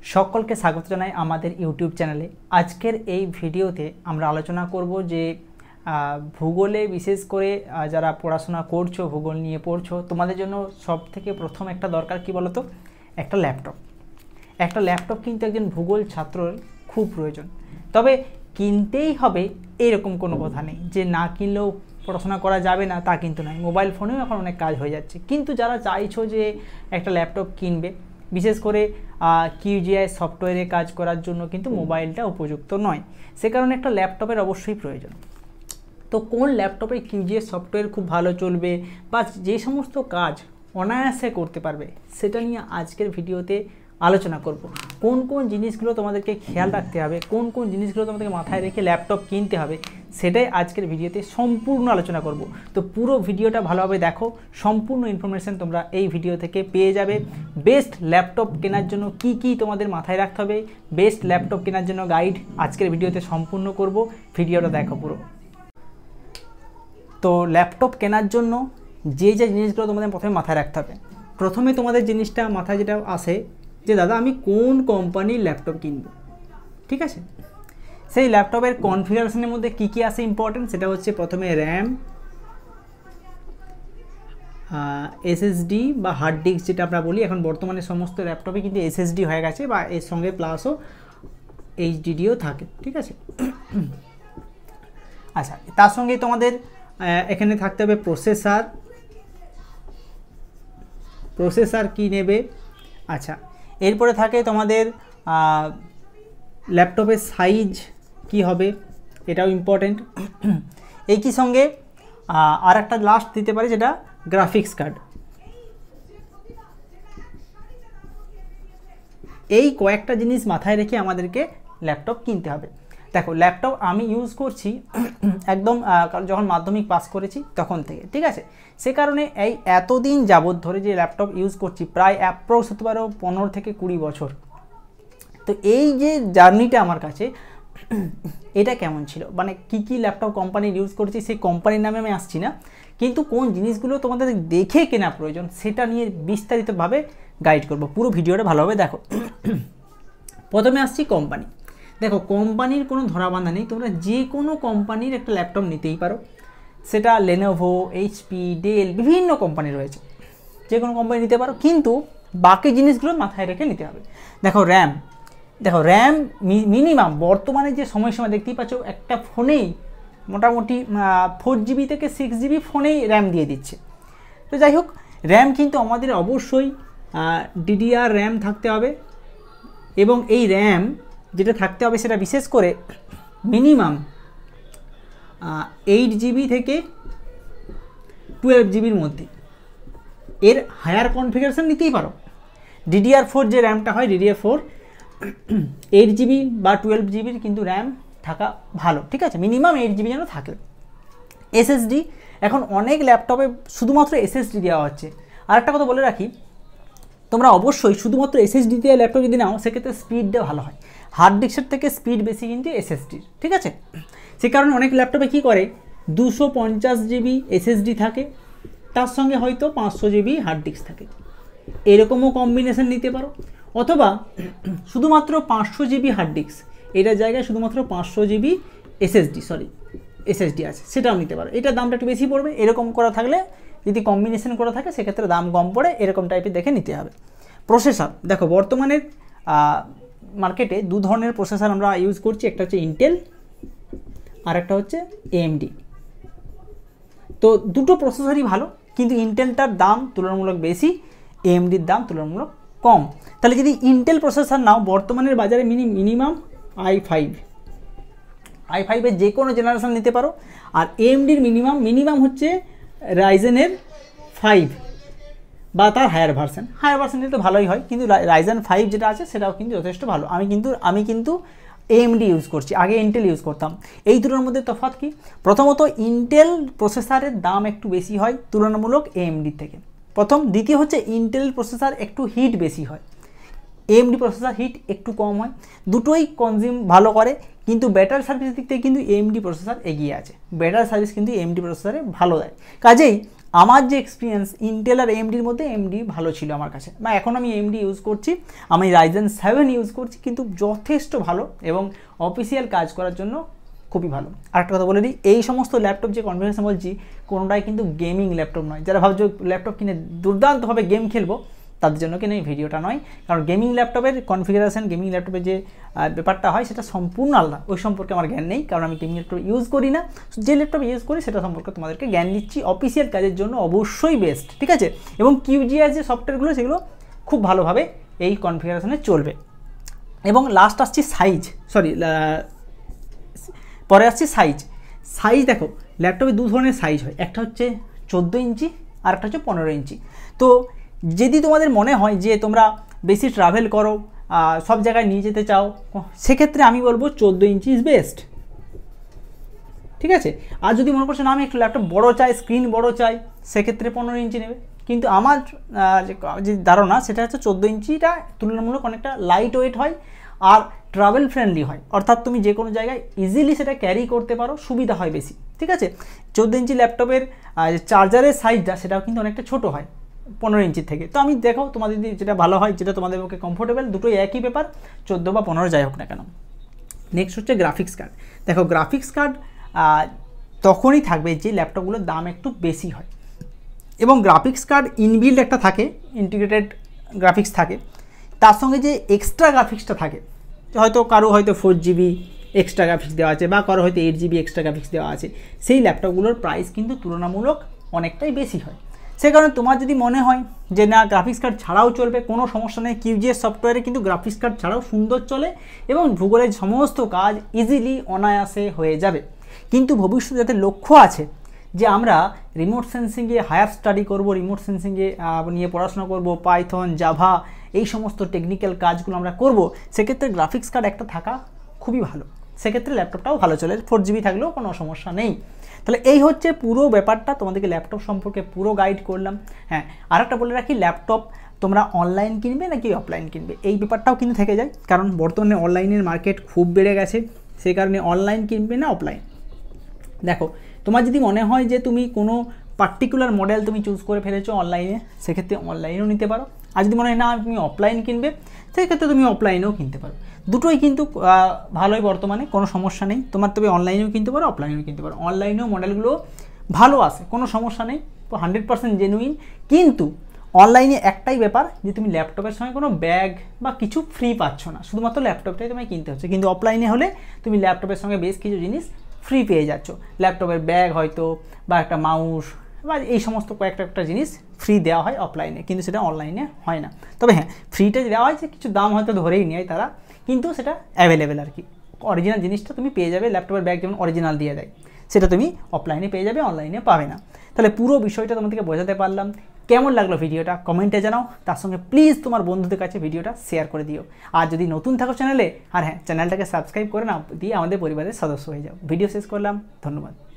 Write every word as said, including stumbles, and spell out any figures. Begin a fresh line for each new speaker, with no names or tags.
সকলকে স্বাগত জানাই আমাদের ইউটিউব চ্যানেলে। আজকের এই ভিডিওতে আমরা আলোচনা করব যে ভূগোলে বিশেষ করে যারা পড়াশোনা করছো, ভূগোল নিয়ে পড়ছো, তোমাদের জন্য সবথেকে প্রথম একটা দরকার কি বলো তো? একটা ল্যাপটপ। একটা ল্যাপটপ কিন্তু একজন ভূগোল ছাত্রর খুব প্রয়োজন। তবে কিনতেই হবে এরকম কোনো কথা নেই, যে না কিনলেও পড়াশোনা করা যাবে না তা কিন্তু নয়। মোবাইল ফোনেও এখন অনেক কাজ হয়ে যাচ্ছে। কিন্তু যারা চাইছো যে একটা ল্যাপটপ কিনবে, বিশেষ করে কিউজিআই সফটওয়্যারে কাজ করার জন্য কিন্তু মোবাইলটা উপযুক্ত নয়, সে কারণে একটা ল্যাপটপের অবশ্যই প্রয়োজন। তো কোন ল্যাপটপে কিউজিআই সফটওয়্যার খুব ভালো চলবে বা যে সমস্ত কাজ অনায়াসে করতে পারবে, সেটা নিয়ে আজকের ভিডিওতে আলোচনা করব। কোন কোন জিনিসগুলো তোমাদেরকে খেয়াল রাখতে হবে, কোন কোন জিনিসগুলো তোমাদেরকে মাথায় রেখে ল্যাপটপ কিনতে হবে, সেটাই আজকের ভিডিওতে সম্পূর্ণ আলোচনা করব। তো পুরো ভিডিওটা ভালোভাবে দেখো, সম্পূর্ণ ইনফরমেশন তোমরা এই ভিডিও থেকে পেয়ে যাবে। বেস্ট ল্যাপটপ কেনার জন্য কি কি তোমাদের মাথায় রাখতে হবে, বেস্ট ল্যাপটপ কেনার জন্য গাইড আজকের ভিডিওতে সম্পূর্ণ করব। ভিডিওটা দেখো পুরো। তো ল্যাপটপ কেনার জন্য যে যে জিনিসগুলো তোমাদের প্রথমে মাথায় রাখতে হবে, প্রথমে তোমাদের জিনিসটা মাথায় যেটা আসে যে দাদা আমি কোন কোম্পানির ল্যাপটপ কিনব, ঠিক আছে? সেই ল্যাপটপের কনফিগারেশনের মধ্যে কি কি আসে ইম্পর্টেন্ট, সেটা হচ্ছে প্রথমে র্যাম, এসএসডি বা হার্ড ডিস্ক যেটা আমরা বলি। এখন বর্তমানে সমস্ত ল্যাপটপে কিন্তু এসএসডি হয়ে গেছে, বা এর সঙ্গে প্লাসও এইচডিডিও থাকে, ঠিক আছে? আচ্ছা, তার সঙ্গে তোমাদের এখানে থাকতে হবে প্রসেসর। প্রসেসর কি নেবে? আচ্ছা, এরপরে থাকে তোমাদের ল্যাপটপের সাইজ কি হবে, এটাও ইম্পর্টেন্ট। একই সঙ্গে আর একটা লাস্ট দিতে পারে যেটা গ্রাফিক্স কার্ড। এই কয়েকটা জিনিস মাথায় রেখে আমাদেরকে ল্যাপটপ কিনতে হবে। দেখো, ল্যাপটপ আমি ইউজ করছি একদম যখন মাধ্যমিক পাস করেছি তখন থেকে, ঠিক আছে? সে কারণে এই এতদিন যাবৎ ধরে যে ল্যাপটপ ইউজ করছি, প্রায় অ্যাপ্রক্স হতে পারো পনেরো থেকে কুড়ি বছর। তো এই যে জার্নিটা আমার কাছে, এটা কেমন ছিল, মানে কি কি ল্যাপটপ কোম্পানির ইউজ করেছি, সেই কোম্পানির নামে আমি আসছি না, কিন্তু কোন জিনিসগুলো তোমাদের দেখে কেনা প্রয়োজন সেটা নিয়ে বিস্তারিতভাবে গাইড করব। পুরো ভিডিওটা ভালোভাবে দেখো। প্রথমে আসছি কোম্পানি। দেখো, কোম্পানির কোনো ধরাবাঁধা নেই, তোমরা যে কোনো কোম্পানির একটা ল্যাপটপ নিতেই পারো। সেটা লেনোভো, এইচপি, ডেল, বিভিন্ন কোম্পানি রয়েছে, যে কোনো কোম্পানি নিতে পারো, কিন্তু বাকি জিনিসগুলো মাথায় রেখে নিতে হবে। দেখো র্যাম, দেখো র্যাম মিনিমাম বর্তমানে যে সময়সীমা দেখতেই পাচ্ছ, একটা ফোনেই মোটামুটি ফোর জিবি থেকে সিক্স জিবি ফোনেই র্যাম দিয়ে দিচ্ছে। তো যাই হোক, র্যাম কিন্তু আমাদের অবশ্যই ডিডিআর র্যাম থাকতে হবে, এবং এই র্যাম যেটা থাকতে হবে সেটা বিশেষ করে মিনিমাম এইট জিবি থেকে টুয়েলভ জিবির মধ্যে। এর হায়ার কনফিগারেশন নিতেই পারো। ডিডিআর ফোর যে র্যামটা হয়, ডিডিআর ফোর এইট জিবি বা টুয়েলভ জিবির কিন্তু র্যাম থাকা ভালো, ঠিক আছে? মিনিমাম এইট জিবি যেন থাকে। এসএসডি, এখন অনেক ল্যাপটপে শুধুমাত্র এসএসডি দেওয়া হচ্ছে। আর একটা কথা বলে রাখি, তোমরা অবশ্যই শুধুমাত্র এসএসডি দিয়ে ল্যাপটপ যদি নাও, সেক্ষেত্রে স্পিডটা ভালো হয়। হার্ড ডিস্কের থেকে স্পিড বেশি কিন্তু এসএসডির, ঠিক আছে? সে কারণে অনেক ল্যাপটপে কী করে, দুশো পঞ্চাশ জিবি এসএসডি থাকে, তার সঙ্গে হয়তো পাঁচশো জিবি হার্ড ডিস্ক থাকে। এরকমও কম্বিনেশন নিতে পারো, অথবা শুধুমাত্র পাঁচশো জিবি হার্ড ডিস্ক, এটার জায়গায় শুধুমাত্র পাঁচশো জিবি এসএসডি সরি এসএসডি আছে, সেটাও নিতে পারো। এটার দামটা একটু বেশি পড়বে। এরকম করা থাকলে, যদি কম্বিনেশন করা থাকে, সেক্ষেত্রে দাম কম পড়ে, এরকম টাইপের দেখে নিতে হবে। প্রসেসর, দেখো বর্তমানের মার্কেটে দু ধরনের প্রসেসর আমরা ইউজ করছি, একটা হচ্ছে ইন্টেল আর একটা হচ্ছে এএমডি। তো দুটো প্রসেসরই ভালো, কিন্তু ইন্টেলটার দাম তুলনামূলক বেশি, এএমডির দাম তুলনামূলক কম। তাহলে যদি ইন্টেল প্রসেসর নাও, বর্তমানের বাজারে mini minimum i five i ফাইভের যে কোনো জেনারেশন নিতে পারো। আর এএমডির মিনিমাম মিনিমাম হচ্ছে রাইজেনের ফাইভ বা তার হায়ার ভার্সন। হায়ার ভার্সন নিলে তো ভালোই হয়, কিন্তু রাইজেন ফাইভ যেটা আছে সেটাও কিন্তু যথেষ্ট ভালো। আমি কিন্তু আমি কিন্তু এএমডি ইউজ করছি, আগে ইন্টেল ইউজ করতাম। এই দুটোর মধ্যে তফাৎ কি? প্রথমত ইন্টেল প্রসেসরের দাম একটু বেশি হয় তুলনামূলক এএমডির থেকে, প্রথম। দ্বিতীয় হচ্ছে ইন্টেল প্রসেসর একটু হিট বেশি হয়, এএমডি প্রসেসর হিট একটু কম হয়। দুটোই কনজিউম ভালো করে, কিন্তু ব্যাটারি সার্ভিস দিক থেকে কিন্তু এএমডি প্রসেসর এগিয়ে আছে। ব্যাটারি সার্ভিস কিন্তু এএমডি প্রসেসরে ভালো দেয়। কাজেই আমার যে এক্সপিরিয়েন্স ইন্টেল আর এএমডির মধ্যে এএমডি ভালো ছিল আমার কাছে, বা এখন আমি এএমডি ইউজ করছি, আমি রাইজেন সেভেন ইউজ করছি, কিন্তু যথেষ্ট ভালো এবং অফিসিয়াল কাজ করার জন্য খুবই ভালো। আরেকটা কথা বলে দিই, এই সমস্ত ল্যাপটপ যে কনফিগারেশন বলছি কোনোটাই কিন্তু গেমিং ল্যাপটপ নয়। যারা ভাবছো ল্যাপটপ কিনে দুর্দান্তভাবে গেম খেলবো তাদের জন্য কিনা এই ভিডিওটা নয়, কারণ গেমিং ল্যাপটপের কনফিগারেশন, গেমিং ল্যাপটপের যে ব্যাপারটা হয় সেটা সম্পূর্ণ আলাদা। ওই সম্পর্কে আমার জ্ঞান নেই, কারণ আমি গেমিং ল্যাপটপ ইউজ করি না। যে ল্যাপটপ ইউজ করি সেটা সম্পর্কে তোমাদেরকে জ্ঞান দিচ্ছি। অফিসিয়াল কাজের জন্য অবশ্যই বেস্ট, ঠিক আছে। এবং কিউজিআর যে সফটওয়্যারগুলো সেগুলো খুব ভালোভাবে এই কনফিগারেশনে চলবে। এবং লাস্ট আসছি সাইজ, সরি পরে আসছি সাইজ। সাইজ দেখো, ল্যাপটপে দু ধরনের সাইজ হয়, একটা হচ্ছে চোদ্দো ইঞ্চি আর একটা হচ্ছে পনেরো ইঞ্চি। তো যদি তোমাদের মনে হয় যে তোমরা বেশি ট্রাভেল করো, সব জায়গায় নিয়ে যেতে চাও, সেক্ষেত্রে আমি বলবো চোদ্দো ইঞ্চি ইজ বেস্ট, ঠিক আছে। আর যদি মনে করছো না আমি একটু ল্যাপটপ বড়ো চাই, স্ক্রিন বড়ো চাই, সেক্ষেত্রে পনেরো ইঞ্চি নেবে। কিন্তু আমার যে ধারণা সেটা হচ্ছে চোদ্দো ইঞ্চিটা তুলনামূলক অনেকটা লাইট ওয়েট হয় আর ট্রাভেল ফ্রেন্ডলি হয়, অর্থাৎ তুমি যে কোনো জায়গায় ইজিলি সেটা ক্যারি করতে পারো, সুবিধা হয় বেশি, ঠিক আছে। চোদ্দো ইঞ্চি ল্যাপটপের চার্জারের সাইজটা সেটাও কিন্তু অনেকটা ছোটো হয় পনেরো ইঞ্চির থেকে। তো আমি দেখো তোমাদের যেটা ভালো হয়, যেটা তোমাদের পক্ষে কমফোর্টেবল, দুটোই একই ব্যাপার, চোদ্দো বা পনেরো যাই হোক না কেন। নেক্সট হচ্ছে গ্রাফিক্স কার্ড। দেখো গ্রাফিক্স কার্ড তখনই থাকবে যে ল্যাপটপগুলোর দাম একটু বেশি হয়, এবং গ্রাফিক্স কার্ড ইনবিল্ড একটা থাকে, ইন্টিগ্রেটেড গ্রাফিক্স থাকে, তার সঙ্গে যে এক্সট্রা গ্রাফিক্সটা থাকে, হয়তো কারো হয়তো ফোর জিবি এক্সট্রা গ্রাফিক্স দেওয়া আছে বা কারো হয়তো এইট জিবি এক্সট্রা গ্রাফিক্স দেওয়া আছে, সেই ল্যাপটপগুলোর প্রাইস কিন্তু তুলনামূলক অনেকটাই বেশি হয়। সে কারণে তোমার যদি মনে হয় যে না গ্রাফিক্স কার্ড ছাড়াও চলবে, কোনো সমস্যা নেই, কিউজিএস সফটওয়্যারে কিন্তু গ্রাফিক্স কার্ড ছাড়াও সুন্দর চলে এবং ভূগোলের সমস্ত কাজ ইজিলি অনায়াসে হয়ে যাবে। কিন্তু ভবিষ্যতে যাতে লক্ষ্য আছে যে আমরা রিমোট সেন্সিংয়ে হায়ার স্টাডি করব, রিমোট সেন্সিংয়ে নিয়ে পড়াশোনা করব, পাইথন, জাভা, এই সমস্ত টেকনিক্যাল কাজগুলো আমরা করব, সেক্ষেত্রে গ্রাফিক্স কার্ড একটা থাকা খুবই ভালো। সেক্ষেত্রে ল্যাপটপটাও ভালো চলে, ফোর জিবি থাকলেও কোনো সমস্যা নেই। তাহলে এই হচ্ছে পুরো ব্যাপারটা, তোমাদেরকে ল্যাপটপ সম্পর্কে পুরো গাইড করলাম। হ্যাঁ, আর একটা বলে রাখি, ল্যাপটপ তোমরা অনলাইন কিনবে নাকি অফলাইন কিনবে, এই ব্যাপারটাও কিন্তু থেকে যায়, কারণ বর্তমানে অনলাইনের মার্কেট খুব বেড়ে গেছে। সেই কারণে অনলাইন কিনবে না অফলাইন। দেখো তোমার যদি মনে হয় যে তুমি কোনো পার্টিকুলার মডেল তুমি চুজ করে ফেলেছো অনলাইনে, সেক্ষেত্রে অনলাইনেও নিতে পারো। আর যদি মনে হয় না তুমি অফলাইন কিনবে, সেক্ষেত্রে তুমি অফলাইনেও কিনতে পারো। দুটোই কিন্তু ভালোই বর্তমানে, কোনো সমস্যা নেই। তোমার তবে অনলাইনেও কিনতে পারো, অফলাইনেও কিনতে পারো। অনলাইনেও মডেলগুলো ভালো আসে, কোনো সমস্যা নেই, হান্ড্রেড পার্সেন্ট জেনুইন। কিন্তু অনলাইনে একটাই ব্যাপার যে তুমি ল্যাপটপের সঙ্গে কোনো ব্যাগ বা কিছু ফ্রি পাচ্ছ না, শুধুমাত্র ল্যাপটপটাই তোমায় কিনতে হচ্ছে। কিন্তু অফলাইনে হলে তুমি ল্যাপটপের সঙ্গে বেশ কিছু জিনিস ফ্রি পেয়ে যাচ্ছ, ল্যাপটপের ব্যাগ হয়তো বা একটা মাউস বা এই সমস্ত কয়েকটা একটা জিনিস ফ্রি দেওয়া হয় অফলাইনে, কিন্তু সেটা অনলাইনে হয় না। তবে হ্যাঁ, ফ্রিটা দেওয়া হয় যে কিছু দাম হয়তো ধরেই নেয় তারা, কিন্তু সেটা অ্যাভেলেবেল আর কি। অরিজিনাল জিনিসটা তুমি পেয়ে যাবে, ল্যাপটপের ব্যাগ যেমন অরিজিনাল দিয়ে দেয়, সেটা তুমি অফলাইনে পেয়ে যাবে, অনলাইনে পাবে না। তাহলে পুরো বিষয়টা তোমাদেরকে বোঝাতে পারলাম। কেমন লাগলো ভিডিওটা কমেন্টে জানাও, তার সঙ্গে প্লিজ তোমার বন্ধুদের কাছে ভিডিওটা শেয়ার করে দিও। আর যদি নতুন থাকো চ্যানেলে, আর হ্যাঁ চ্যানেলটাকে সাবস্ক্রাইব করে নাও, দিয়ে আমাদের পরিবারের সদস্য হয়ে যাও। ভিডিও শেষ করলাম, ধন্যবাদ।